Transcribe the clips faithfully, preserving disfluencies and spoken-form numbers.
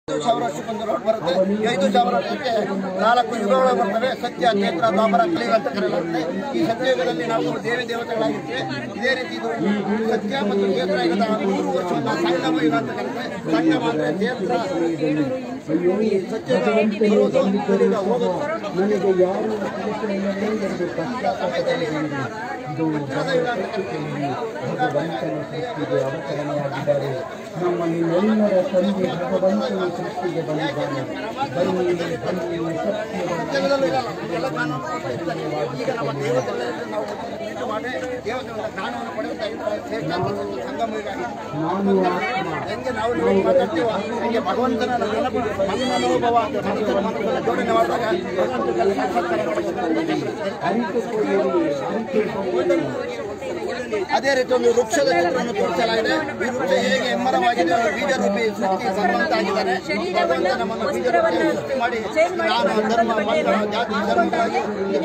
ಐದು ಸಾವಿರ ವರ್ಷಕ್ಕೊಂದು ರೋಡ್ ಬರುತ್ತೆ. ಐದು ಸಾವಿರ ವರ್ಷಕ್ಕೆ ನಾಲ್ಕು ಯುಗಗಳು ಬರ್ತವೆ. ಸತ್ಯ, ಚೇತ್ರ, ದ್ವಾಪರ, ಕಲಿಯುಗ ಅಂತ ಕರೆಯಲಾಗುತ್ತೆ. ಈ ಸತ್ಯಯುಗದಲ್ಲಿ ನಾವು ದೇವಿ ದೇವತೆಗಳಾಗಿರ್ತೇವೆ. ಇದೇ ರೀತಿ ಇದು ಸತ್ಯ ಮತ್ತು ಚೇತ್ರ ಯುಗದ ನೂರು ವರ್ಷವನ್ನು ಸಂಗಮ ಯುಗ ಅಂತ ಕರೀತಾರೆ. ಸಂಗಮ ಅಂದ್ರೆ ಚೇತ್ರ ಸತ್ಯದ ಬರುವುದು, ಕಲಿಯುಗ ಹೋಗೋದು. ನನಗೆ ಯಾರು ಭಗವಂತನ ಸೃಷ್ಟಿಗೆ ಅವತರಣೆಯಾಗಿದ್ದಾರೆ. ನಮ್ಮಲ್ಲಿ ಎಲ್ಲರ ತಂದೆ ಭಗವಂತನ ಸೃಷ್ಟಿಗೆ ಬಂದಿದ್ದಾನೆ. ಬನ್ನಿ ಬನ್ನಿ ಸತ್ಯದಲ್ಲೂ ಇರಲ್ಲ. ಎಲ್ಲ ಕಾನೂನು ಈಗ ನಮ್ಮ ದೇವತೆಗಳಲ್ಲಿ ನಾವು ಇದು ಮಾಡಿ ದೇವತೆಗಳ ಜ್ಞಾನವನ್ನು ಪಡೆಯುತ್ತಾ ಸಂಗಮ ಯುಗ ನಾನು ಆತ್ಮ ಹೆಂಗೆ ನಾವು ಮಾತಾಡ್ತೀವ ಹಂಗೆ ಭಗವಂತನ ಮನೋಭಾವ ಮನಸ್ಸನ್ನು ಜೋಡಣೆ ಮಾಡಿದಾಗ ಅದೇ ರೀತಿ ಒಂದು ವೃಕ್ಷದ ಚಿತ್ರವನ್ನು ತೋರಿಸಲಾಗಿದೆ. ಈ ವೃಕ್ಷ ಹೇಗೆ ಎಮ್ಮರವಾಗಿದೆ, ಬೀಜ ರೂಪಿ ಸೃಷ್ಟಿ ಭಗವಂತ ಆಗಿದ್ದಾರೆ. ಭಗವಂತ ನಮ್ಮನ್ನು ಬೀಜ ರೂಪಿ ಸೃಷ್ಟಿ ಮಾಡಿ ನಾನು ಧರ್ಮ ಬಂಧ ಜಾತಿ ಧರ್ಮವಾಗಿ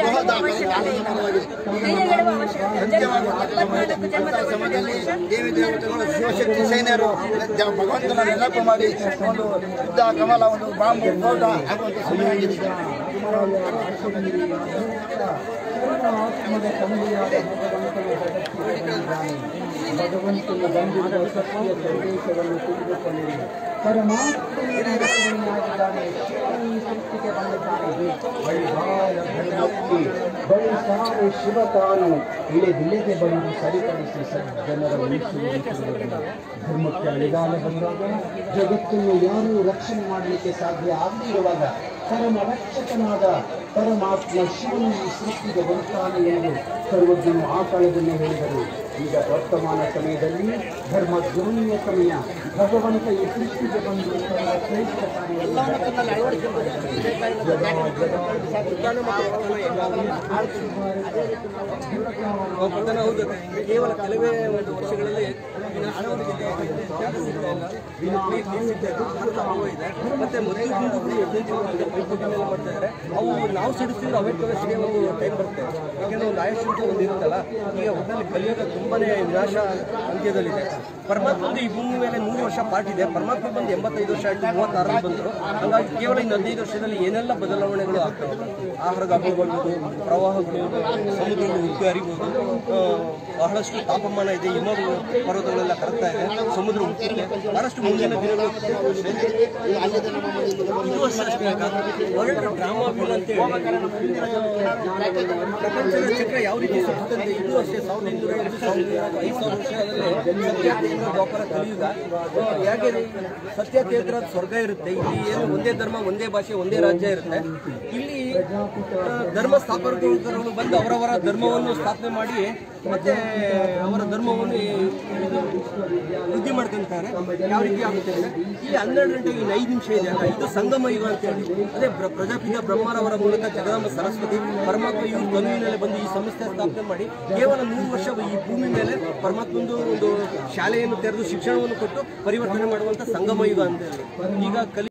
ಸಮಯದಲ್ಲಿ ದೇವಿ ದೇವತೆಗಳು ಶಿವಶಕ್ತಿ ಸೈನ್ಯರು ಭಗವಂತನ ನೆನಪು ಮಾಡಿ ಒಂದು ಯುದ್ಧ ಕಮಲ ಒಂದು ಬಾಂಬು ಸ್ಫೋಟ ಆಗುವಂಥ ಸಮಯ ಆಗಿದೆ. ಆತ್ಮದ ತಂದೆಯಾದ ಭಗವಂತನು ಬಂದಿರುವ ಸತ್ಯ ಸಂದೇಶವನ್ನು ತಿಳಿದುಕೊಂಡಿದೆ. ಪರಮಾತ್ಮನಾಗಿದ್ದಾನೆ. ಈ ಸೃಷ್ಟಿಗೆ ಬಂದಿದ್ದಾನೆ. ಬಳಿ ಸಾವು ಶಿವ ತಾನು ಇಳೆದಿಳೆಗೆ ಬಂದು ಸರಿಪಡಿಸಿ ಸಜ್ಜನರ ಉಳಿಸುವುದು. ಧರ್ಮಕ್ಕೆ ಅಳಿಗಾಲ ಬಂದಾಗ ಜಗತ್ತನ್ನು ಯಾರೂ ರಕ್ಷಣೆ ಮಾಡಲಿಕ್ಕೆ ಸಾಧ್ಯ ಆಗದಿರುವಾಗ ಪರಮ ರಕ್ಷಕನಾದ ಪರಮಾತ್ಮ ಶಿವನು ಈ ಸೃಷ್ಟಿಗೆ ಬರುತ್ತಾನೆ ಎಂದು ಸರ್ವಜ್ಞನು ಆ ಕಾಲದಲ್ಲಿ ಹೇಳಿದರು. ಈಗ ವರ್ತಮಾನ ಸಮಯದಲ್ಲಿ ಧರ್ಮ ಧ್ವನಿಯ ಸಮಯ. ಭಗವಂತ ಈ ಸೃಷ್ಟಿಗೆ ಬಂದು ಶ್ರೇಷ್ಠ ಕೇವಲ ಕೆಲವೇ ಒಂದು ವರ್ಷಗಳಲ್ಲಿ ಮತ್ತೆ ಮೊದಲು ಮಾಡ್ತಾ ಇದ್ದಾರೆ. ಅವು ನಾವು ಸಿಡಿಸಿದ್ರೆ ಅವೇಟ್ಗಳ ಸಿಡಿಯೋ ಒಂದು ಟೈಮ್ ಬರುತ್ತೆ. ಯಾಕೆಂದ್ರೆ ಒಂದು ಆಯುಷ್ ಅಂತ ಒಂದು ಇರುತ್ತಲ್ಲ. ಈಗ ಒಟ್ಟಲ್ಲಿ ಕಲಿಯೋದು ತುಂಬಾನೇ ವಿನಾಶ ಅಂತ್ಯದಲ್ಲಿದೆ. ಪರಮಾತ್ಮಂದು ಈ ಭೂಮಿ ಮೇಲೆ ನೂರು ವರ್ಷ ಪಾಠ ಇದೆ. ಪರಮಾತ್ಮ ಬಂದು ಎಂಬತ್ತೈದು ವರ್ಷ ಆಯಿತು, ಮೂವತ್ತಾರಲ್ಲಿ ಬಂದರು. ಹಾಗಾಗಿ ಕೇವಲ ಇನ್ನು ಹದಿನೈದು ವರ್ಷದಲ್ಲಿ ಏನೆಲ್ಲ ಬದಲಾವಣೆಗಳು ಆಗ್ತವೆ. ಆಹಾರದ ಅಭಾವಗಳು, ಪ್ರವಾಹಗಳು, ಸಮುದ್ರಗಳು ಉಕ್ಕಿ ಹರಿಬೋದು, ಬಹಳಷ್ಟು ತಾಪಮಾನ ಇದೆ, ಹಿಮ ಪರ್ವತಗಳೆಲ್ಲ ಕರಗ್ತಾ ಇದೆ, ಸಮುದ್ರ ಉಕ್ಕಿದೆ. ಬಹಳಷ್ಟು ಮುಂದಿನ ದಿನಗಳು ವರ್ಲ್ಡ್ ಡ್ರಾಮಾ ವೀಲ್ ಅಂತ ಹೇಳಿ ಪ್ರಪಂಚದ ಚಕ್ರ ಯಾವ ರೀತಿ ಸುತ್ತಂತೆ ಇದು ಅಷ್ಟೇ. ಸಾವಿರದ ಇನ್ನೂರ ಐದು ಸಾವಿರದ ಐದು ಸಾವಿರ ವರ್ಷದಲ್ಲಿ ದ್ವಾಪರ ಕಲಿಯುಗ. ಯಾಕೆ ಸತ್ಯತೇತ್ರ ಸ್ವರ್ಗ ಇರುತ್ತೆ. ಇಲ್ಲಿ ಏನು ಒಂದೇ ಧರ್ಮ, ಒಂದೇ ಭಾಷೆ, ಒಂದೇ ರಾಜ್ಯ ಇರುತ್ತೆ. ಇಲ್ಲಿ ಧರ್ಮ ಸ್ಥಾಪಕರು ಬಂದು ಅವರವರ ಧರ್ಮವನ್ನು ಸ್ಥಾಪನೆ ಮಾಡಿ ಮತ್ತೆ ಅವರ ಧರ್ಮವನ್ನು ವೃದ್ಧಿ ಮಾಡ್ಕೊಂತಾರೆ. ಯಾವ ರೀತಿ ಆಗುತ್ತೆ ಅಂದರೆ ಇಲ್ಲಿ ಹನ್ನೆರಡು ಗಂಟೆಗೆ ಇನ್ನು ಐದು ನಿಮಿಷ ಇದೆ ಅಲ್ಲ, ಇದು ಸಂಗಮ ಯುಗ ಅಂತ ಹೇಳಿ. ಅದೇ ಪ್ರಜಾಪಿತ ಬ್ರಹ್ಮರವರ ಮೂಲಕ ಜಗದಾಂಬ ಸರಸ್ವತಿ ಪರಮಾತ್ಮ ಇವರು ತನುವಿನಲ್ಲಿ ಬಂದು ಈ ಸಂಸ್ಥೆ ಸ್ಥಾಪನೆ ಮಾಡಿ ಕೇವಲ ನೂರು ವರ್ಷ ಈ ಭೂಮಿ ಮೇಲೆ ಪರಮಾತ್ಮಂದು ಒಂದು ಶಾಲೆಯನ್ನು ತೆರೆದು ಶಿಕ್ಷಣವನ್ನು ಕೊಟ್ಟು ಪರಿವರ್ತನೆ ಮಾಡುವಂಥ ಸಂಗಮ ಯುಗ ಅಂತ ಹೇಳಿ. ಈಗ ಕಲಿ